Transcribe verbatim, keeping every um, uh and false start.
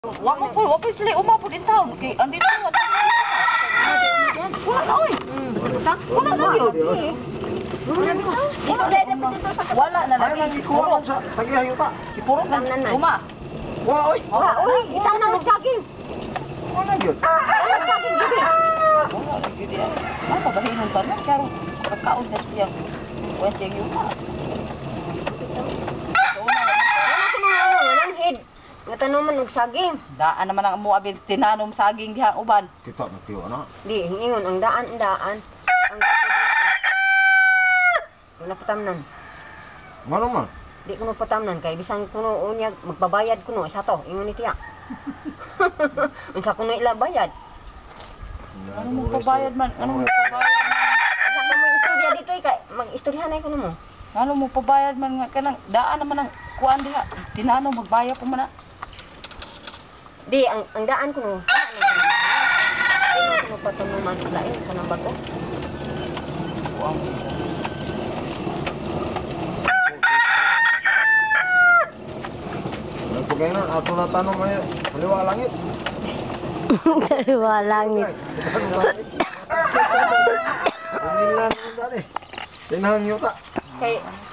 Wa mo po, wa po sila umapod din taon. Kay andito wa. Wala na oy. Wala na yun. Wala na lagi. Si kuha man sa tagihayo ta. Sipuro na uma. Wa oy. Wala oy, itaw na og saging. Wala yun. Wala saging gidi. Wala lagi di. Ano ba hinon ta na karo pagkaon na siya. Wala yung uma. Ngatanuman og saging. Daan naman ang muabin tinanom saging diha uban. Kita na tiyo na. Di hingon ang daan daan. Ang wala patamnan. Mano man? Di kuno patamnan kay bisan kuno unya magbabayad kuno sa to ingon ni tiya. Unsa kuno ila bayad? Ano mo pabayad man? Ano mo pabayad man? Sa mo istorya dito kay mag-istoryahan ay kuno mo. Ano mo pabayad man nga kanang daan naman ang kuan diha. Tinanom magbayad pa man na. Di ang ang daan kuno. Ano kuno patanuman lain kanang bago. Wow. Pagkainan, ato na tanong ngayon. Kaliwa langit. Kaliwa langit. Pinilan mo dali. Sinahang yuta. Kay